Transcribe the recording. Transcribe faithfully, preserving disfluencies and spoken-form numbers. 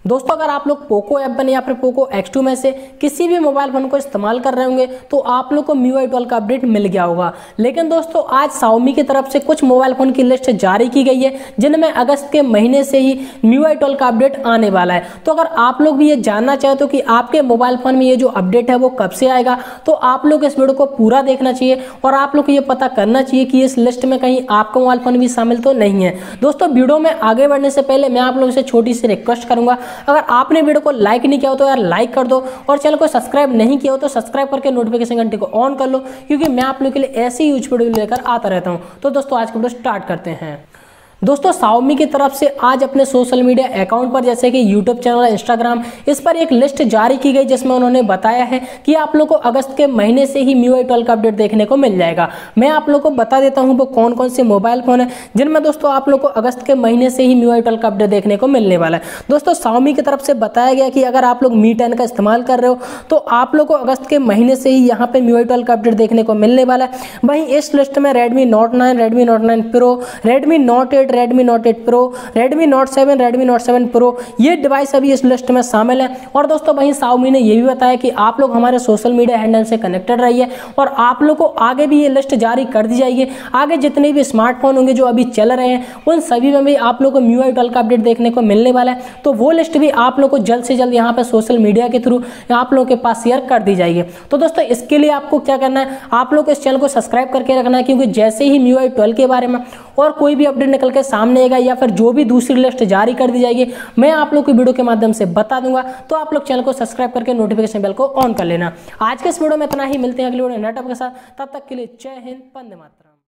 दोस्तों अगर आप लोग पोको एफ वन या फिर पोको एक्स टू में से किसी भी मोबाइल फोन को इस्तेमाल कर रहे होंगे तो आप लोग को M I U I twelve का अपडेट मिल गया होगा। लेकिन दोस्तों आज Xiaomi की तरफ से कुछ मोबाइल फोन की लिस्ट जारी की गई है जिनमें अगस्त के महीने से ही M I U I twelve का अपडेट आने वाला है। तो अगर आप लोग भी ये जानना चाहते हो कि आपके मोबाइल फोन में ये जो अपडेट है वो कब से आएगा तो आप लोग इस वीडियो को पूरा देखना चाहिए और आप लोग को ये पता करना चाहिए कि इस लिस्ट में कहीं आपका मोबाइल फोन भी शामिल तो नहीं है। दोस्तों वीडियो में आगे बढ़ने से पहले मैं आप लोगों से छोटी सी रिक्वेस्ट करूंगा, अगर आपने वीडियो को लाइक नहीं किया हो तो यार लाइक कर दो और चैनल को सब्सक्राइब नहीं किया हो तो सब्सक्राइब करके नोटिफिकेशन घंटे को ऑन कर लो, क्योंकि मैं आप लोगों के लिए ऐसी यूज वीडियो लेकर आता रहता हूं। तो दोस्तों आज की वीडियो स्टार्ट करते हैं। दोस्तों Xiaomi की तरफ से आज अपने सोशल मीडिया अकाउंट पर जैसे कि यूट्यूब चैनल, इंस्टाग्राम, इस पर एक लिस्ट जारी की गई जिसमें उन्होंने बताया है कि आप लोग को अगस्त के महीने से ही M I U I twelve का अपडेट देखने को मिल जाएगा। मैं आप लोग को बता देता हूं वो कौन कौन से मोबाइल फोन है जिनमें दोस्तों आप लोग को अगस्त के महीने से ही M I U I twelve का अपडेट देखने को मिलने वाला है। दोस्तों Xiaomi की तरफ से बताया गया कि अगर आप लोग Mi टेन का इस्तेमाल कर रहे हो तो आप लोग को अगस्त के महीने से ही यहाँ पे M I U I twelve का अपडेट देखने को मिलने वाला है। वहीं इस लिस्ट में Redmi Note nine, Redmi Note nine Pro, Redmi Note eight, Redmi Note eight Pro, Redmi Note seven, Redmi Note seven Pro ये डिवाइस अभी इस लिस्ट में शामिल है। और दोस्तों वहीं Xiaomi ने ये भी बताया कि आप लोग हमारे सोशल मीडिया हैंडल से कनेक्टेड रहिए और आप लोग को आगे भी ये लिस्ट जारी कर दी जाएगी। आगे जितने भी स्मार्टफोन होंगे जो अभी चल रहे हैं उन सभी में भी आप लोग को M I U I twelve का अपडेट देखने को मिलने वाला है। तो वो लिस्ट भी आप लोग को जल्द से जल्द यहाँ पे सोशल मीडिया के थ्रू आप लोगों के पास शेयर कर दी जाएगी। तो दोस्तों इसके लिए आपको क्या करना है, आप लोग इस चैनल को सब्सक्राइब करके रखना है, क्योंकि जैसे ही M I U I twelve के बारे में और कोई भी अपडेट निकल के सामने आएगा या फिर जो भी दूसरी लिस्ट जारी कर दी जाएगी मैं आप लोग को वीडियो के माध्यम से बता दूंगा। तो आप लोग चैनल को सब्सक्राइब करके नोटिफिकेशन बेल को ऑन कर लेना। आज के इस वीडियो में इतना ही, मिलते हैं अगली वीडियो नए टॉपिक के साथ। तब तक के लिए जय हिंद, वंदे मातरम।